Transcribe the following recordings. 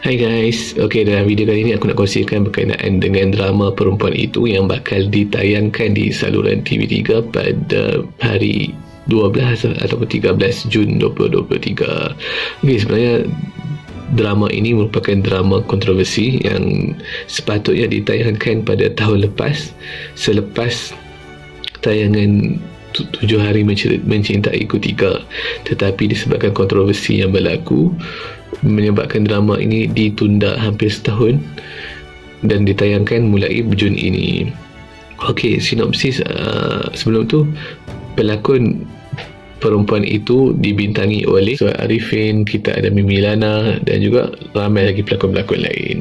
Hai guys, dalam video kali ini aku nak kongsikan berkenaan dengan drama Perempuan Itu yang bakal ditayangkan di saluran TV3 pada hari 12 ataupun 13 Jun 2023. Sebenarnya drama ini merupakan drama kontroversi yang sepatutnya ditayangkan pada tahun lepas, selepas tayangan 7 Hari Mencintaiku 3, tetapi disebabkan kontroversi yang berlaku menyebabkan drama ini ditunda hampir setahun dan ditayangkan mulai Jun ini. Sinopsis sebelum tu, pelakon Perempuan Itu dibintangi oleh Suhail Arifin, kita ada Mimi Lana dan juga ramai lagi pelakon-pelakon lain.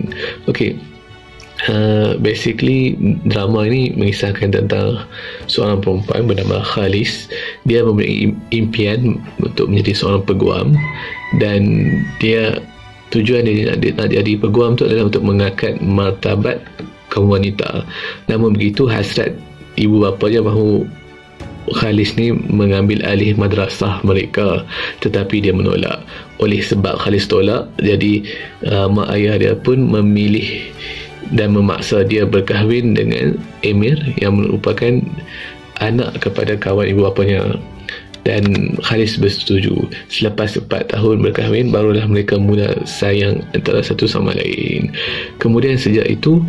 Basically drama ini mengisahkan tentang seorang perempuan bernama Khalis. Dia mempunyai impian untuk menjadi seorang peguam, dan dia tujuan dia nak jadi peguam tu adalah untuk mengangkat martabat kaum wanita. Namun begitu, hasrat ibu bapanya mahu Khalis ni mengambil alih madrasah mereka, tetapi dia menolak. Oleh sebab Khalis tolak, jadi mak ayah dia pun memilih dan memaksa dia berkahwin dengan Emir yang merupakan anak kepada kawan ibu bapanya, dan Khalis bersetuju. Selepas 4 tahun berkahwin, barulah mereka mula sayang antara satu sama lain. Kemudian sejak itu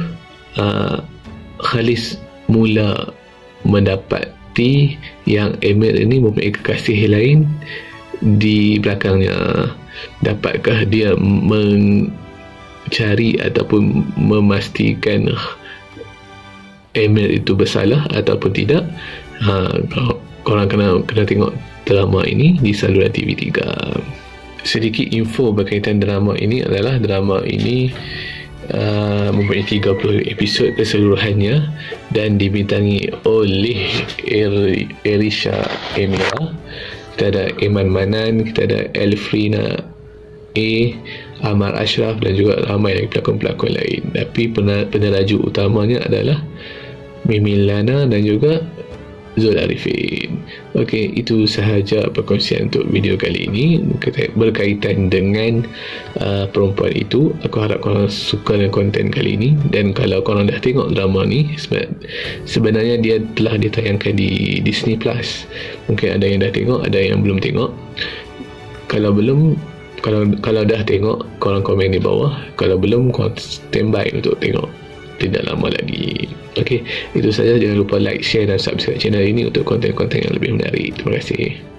Khalis mula mendapati yang Emir ini mempunyai kekasih lain di belakangnya. Dapatkah dia mencari ataupun memastikan Emir itu bersalah ataupun tidak? Korang kena tengok drama ini di saluran TV3. Sedikit info berkaitan drama ini adalah drama ini mempunyai 30 episod keseluruhannya dan dibintangi oleh Erisha Emira. Kita ada Iman Manan, kita ada Elfrina A, Amar Ashraf dan juga ramai lagi pelakon-pelakon lain. Tapi peneraju utamanya adalah Mimi Lana dan juga Zul Arifin. Itu sahaja perkongsian untuk video kali ini berkaitan dengan Perempuan Itu. Aku harap korang suka dengan konten kali ini, dan kalau korang dah tengok drama ni, sebenarnya dia telah ditayangkan di Disney Plus. Mungkin ada yang dah tengok, ada yang belum tengok. Kalau belum, kalau dah tengok, korang komen di bawah. Kalau belum, korang standby untuk tengok tidak lama lagi. Itu saja. Jangan lupa like, share dan subscribe channel ini untuk konten-konten yang lebih menarik. Terima kasih.